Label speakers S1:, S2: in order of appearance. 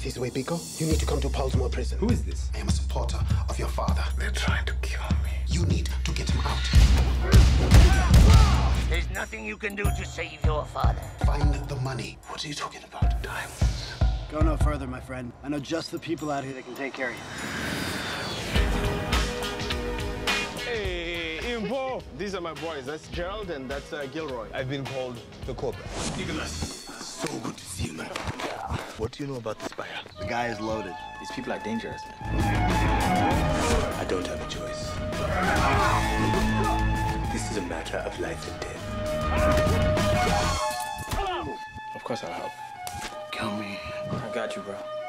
S1: This way, Pico. You need to come to Baltimore prison.
S2: Who is this?
S1: I am a supporter of your father.
S2: They're trying to kill me.
S1: You need to get him out.
S3: There's nothing you can do to save your father.
S1: Find the money. What are you talking about?
S2: Diamonds.
S4: Go no further, my friend. I know just the people out here that can take care of you.
S5: Hey, Impo! These are my boys. That's Gerald and that's Gilroy. I've been called the Cobra.
S1: Nicholas, so good to see you, man.
S2: What do you know about this buyer?
S4: The guy is loaded.
S2: These people are dangerous, man.
S1: I don't have a choice. This is a matter of life and death.
S2: Of course I'll help.
S4: Kill me.
S2: I got you, bro.